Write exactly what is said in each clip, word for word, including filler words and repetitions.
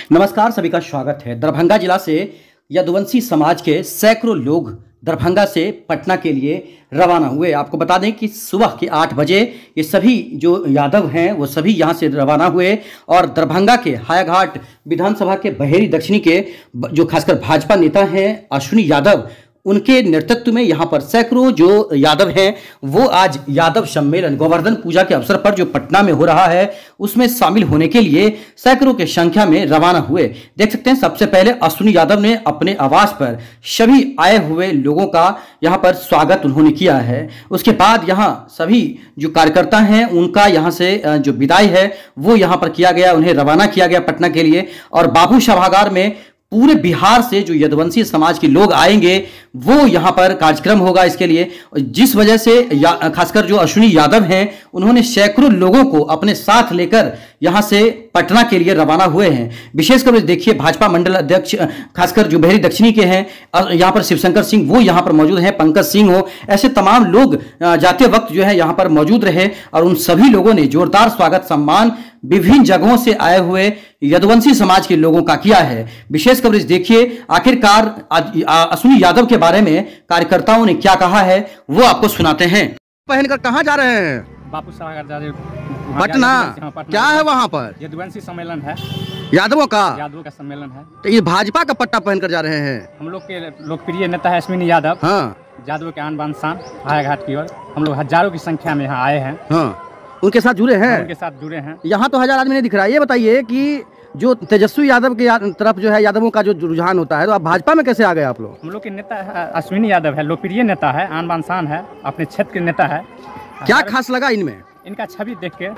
नमस्कार, सभी का स्वागत है। दरभंगा जिला से यदुवंशी समाज के सैकड़ों लोग दरभंगा से पटना के लिए रवाना हुए। आपको बता दें कि सुबह के आठ बजे ये सभी जो यादव हैं वो सभी यहाँ से रवाना हुए और दरभंगा के हायाघाट विधानसभा के बहेरी दक्षिणी के जो खासकर भाजपा नेता हैं अश्विनी यादव, उनके नेतृत्व में यहाँ पर सैकड़ों जो यादव हैं वो आज यादव सम्मेलन गोवर्धन पूजा के अवसर पर जो पटना में हो रहा है उसमें शामिल होने के लिए सैकड़ों की संख्या में रवाना हुए। देख सकते हैं, सबसे पहले अश्विनी यादव ने अपने आवास पर सभी आए हुए लोगों का यहाँ पर स्वागत उन्होंने किया है। उसके बाद यहाँ सभी जो कार्यकर्ता हैं उनका यहाँ से जो विदाई है वो यहाँ पर किया गया, उन्हें रवाना किया गया पटना के लिए। और बापू सभागार में पूरे बिहार से जो यदुवंशी समाज के लोग आएंगे वो यहाँ पर कार्यक्रम होगा इसके लिए, जिस वजह से खासकर जो अश्विनी यादव हैं उन्होंने सैकड़ों लोगों को अपने साथ लेकर यहाँ से पटना के लिए रवाना हुए हैं। विशेषकर देखिए, भाजपा मंडल अध्यक्ष खासकर जो बहेरी दक्षिणी के हैं यहाँ पर शिवशंकर सिंह वो यहाँ पर मौजूद हैं, पंकज सिंह हो, ऐसे तमाम लोग जाते वक्त जो है यहाँ पर मौजूद रहे और उन सभी लोगों ने जोरदार स्वागत सम्मान विभिन्न जगहों से आए हुए यदुवंशी समाज के लोगों का किया है। विशेष कवरेज देखिए, आखिरकार अश्विनी यादव के बारे में कार्यकर्ताओं ने क्या कहा है वो आपको सुनाते हैं। पहनकर कहाँ जा रहे हैं? बापू सभागार जा रहे पटना। क्या है वहाँ पर? यदुवंशी सम्मेलन है, यादवों का यादवों का सम्मेलन है। तो ये भाजपा का पट्टा पहनकर जा रहे हैं। हम लोग के लोकप्रिय नेता है अश्विनी यादव। हाँ, यादव के आन बान शान हायाघाट की ओर हम लोग हजारों की संख्या में यहाँ आए हैं। हाँ, उनके साथ जुड़े हैं। उनके साथ जुड़े हैं। यहाँ तो हजार आदमी नहीं दिख रहा है। ये बताइए कि जो तेजस्वी यादव के तरफ जो है यादवों का जो रुझान होता है, तो आप भाजपा में कैसे आ गए आप लोग? हम लोग के नेता अश्विनी यादव है, लोकप्रिय नेता है, आन बान शान है, अपने क्षेत्र के नेता है। क्या खास लगा इनमें? इनका छवि देख के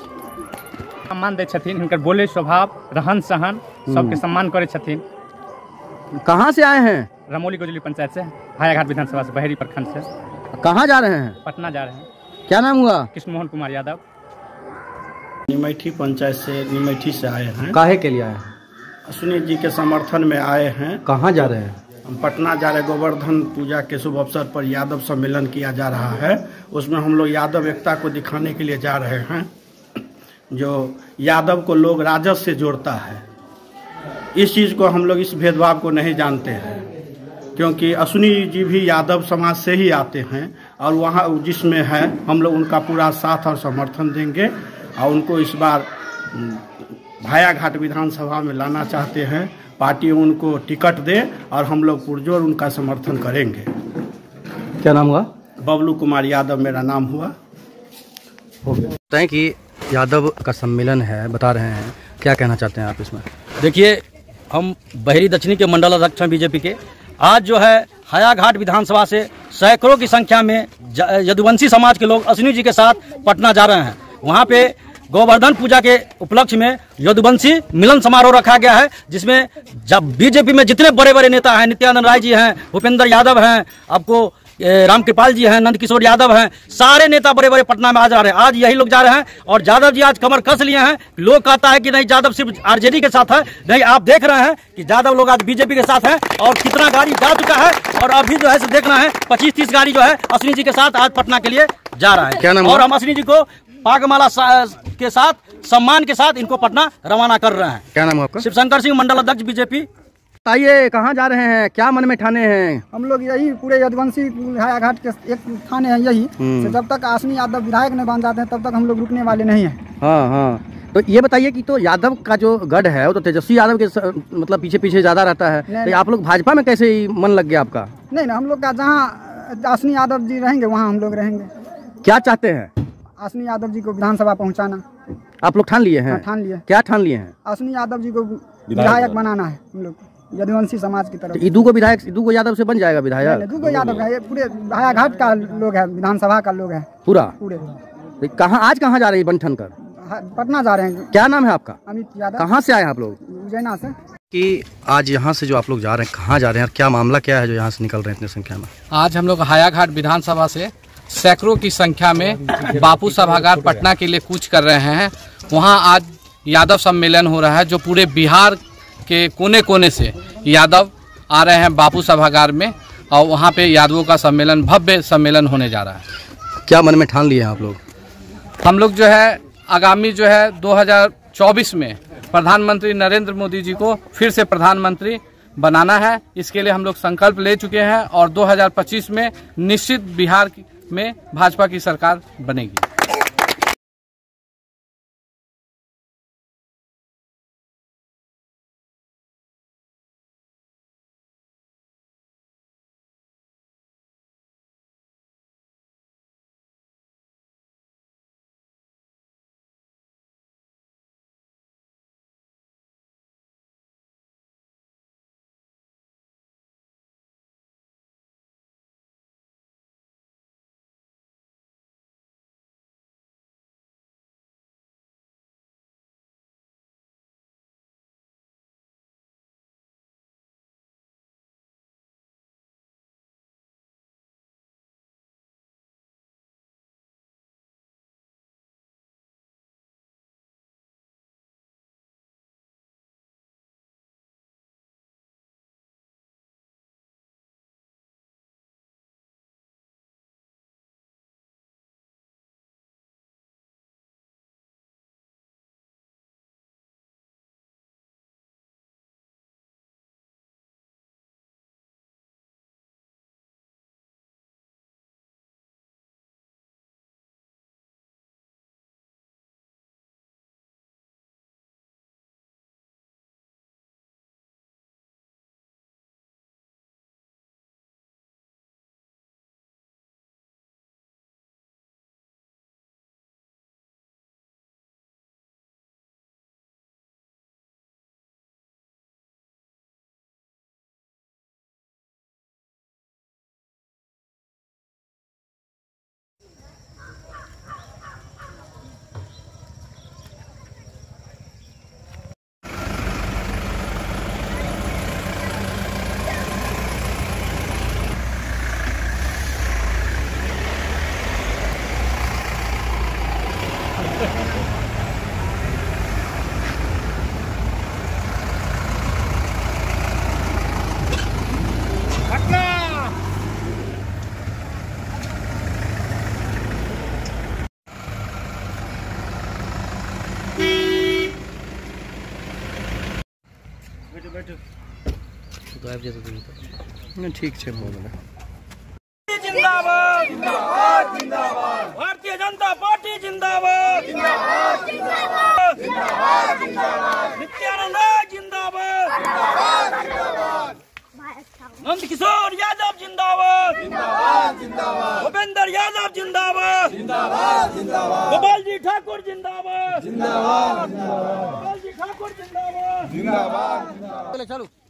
सम्मान दे छथिन, इनकर बोले स्वभाव रहन सहन सबके सम्मान करे छथिन। कहाँ से आए हैं? रमोली गोजली पंचायत से, हायाघाट विधानसभा से, बहेरी प्रखंड से। कहाँ जा रहे हैं? पटना जा रहे हैं। क्या नाम हुआ? कृष्ण मोहन कुमार यादव। निमैठी पंचायत से, निमैठी से आए हैं। काहे के लिए आए हैं? अश्विनी जी के समर्थन में आए हैं। कहाँ जा रहे हैं? हम पटना जा रहे हैं। गोवर्धन पूजा के शुभ अवसर पर यादव सम्मेलन किया जा रहा है, उसमें हम लोग यादव एकता को दिखाने के लिए जा रहे हैं। जो यादव को लोग राजद से जोड़ता है, इस चीज़ को हम लोग इस भेदभाव को नहीं जानते हैं, क्योंकि अश्विनी जी भी यादव समाज से ही आते हैं और वहाँ जिसमें है हम लोग उनका पूरा साथ और समर्थन देंगे और उनको इस बार हायाघाट विधानसभा में लाना चाहते हैं। पार्टी उनको टिकट दे और हम लोग पुरजोर उनका समर्थन करेंगे। क्या नाम हुआ? बबलू कुमार यादव मेरा नाम हुआ। हो गया। बताते हैं कि यादव का सम्मेलन है, बता रहे हैं, क्या कहना चाहते हैं आप इसमें? देखिए, हम बहेरी दक्षिणी के मंडल अध्यक्ष हैं बीजेपी के। आज जो है हायाघाट विधानसभा से सैकड़ों की संख्या में यदुवंशी समाज के लोग अश्विनी जी के साथ पटना जा रहे हैं। वहाँ पे गोवर्धन पूजा के उपलक्ष्य में यदुवंशी मिलन समारोह रखा गया है, जिसमें जब बीजेपी में जितने बड़े बड़े नेता हैं, नित्यानंद राय जी हैं, भूपेंद्र यादव हैं, आपको रामकृपाल जी हैं, नंद किशोर यादव हैं, सारे नेता बड़े बड़े पटना में आ जा रहे हैं। आज यही लोग जा रहे हैं और यादव जी आज कमर कस लिए हैं। लोग कहता है कि नहीं, यादव सिर्फ आरजेडी के साथ है। नहीं, आप देख रहे हैं कि यादव लोग आज बीजेपी के साथ हैं और कितना गाड़ी जा चुका है और अभी जो है देखना है पच्चीस तीस गाड़ी जो है अश्विनी जी के साथ आज पटना के लिए जा रहा है। क्या नाम? और हम अश्विनी जी को पागमाला के साथ सम्मान के साथ इनको पटना रवाना कर रहे हैं। क्या नाम है आपका? शिवशंकर सिंह, मंडल अध्यक्ष बीजेपी। आइए, कहाँ जा रहे हैं? क्या मन में ठाने हैं? हम लोग यही पूरे यदुवंशी हायाघाट के एक थाने हैं यही, तो जब तक अश्विनी यादव विधायक नहीं बन जाते हैं तब तक हम लोग रुकने वाले नहीं हैं। हाँ हाँ, तो ये बताइए कि तो यादव का जो गढ़ है वो तो तेजस्वी यादव के मतलब पीछे पीछे ज्यादा रहता है, तो आप लोग भाजपा में कैसे मन लग गया आपका? नहीं ना, हम लोग का जहाँ अश्विनी यादव जी रहेंगे वहाँ हम लोग रहेंगे। क्या चाहते हैं? अश्विनी यादव जी को विधानसभा पहुँचाना। आप लोग ठान लिए हैं? ठान लिए। क्या ठान लिए हैं? अश्विनी यादव जी को विधायक बनाना है हम लोग यदुवंशी समाज की तरफ। ईदू को विधायक, ईदू को यादव से बन जाएगा विधायक? ईदू को यादव का, ये पूरे हायाघाट का लोग है, विधानसभा का लोग है पूरा पूरे। कहाँ आज कहाँ जा रही है बंठन कर? पटना जा रहे हैं। क्या नाम है आपका? अमित यादव। कहाँ से आए आप लोग? उज्जैना से। कि आज यहाँ से जो आप लोग जा रहे हैं, कहाँ जा रहे हैं और क्या मामला क्या है जो यहाँ से निकल रहे हैं इतनी संख्या में? आज हम लोग हायाघाट विधानसभा से सैकड़ों की संख्या में बापू सभागार पटना के लिए कूच कर रहे हैं। वहाँ आज यादव सम्मेलन हो रहा है, जो पूरे बिहार के कोने कोने से यादव आ रहे हैं बापू सभागार में और वहाँ पे यादवों का सम्मेलन, भव्य सम्मेलन होने जा रहा है। क्या मन में ठान लिए हैं आप लोग? हम लोग जो है आगामी जो है दो हज़ार चौबीस में प्रधानमंत्री नरेंद्र मोदी जी को फिर से प्रधानमंत्री बनाना है। इसके लिए हम लोग संकल्प ले चुके हैं और दो हज़ार पच्चीस में निश्चित बिहार में भाजपा की सरकार बनेगी। ठीक है बोल जिंदाबाद जिंदाबाद जिंदाबाद भारतीय जनता पार्टी जिंदाबाद जिंदाबाद जिंदाबाद जिंदाबाद जिंदाबाद नित्यानंद जिंदाबाद जिंदाबाद जिंदाबाद नंद किशोर यादव जिंदाबाद जिंदाबाद जिंदाबाद भूपेंद्र यादव जिंदाबाद जिंदाबाद जिंदाबाद गोपाल जी ठाकुर जिंदाबाद जिंदाबाद जिंदाबाद गोपाल जी ठाकुर जिंदाबाद जिंदाबाद। चलो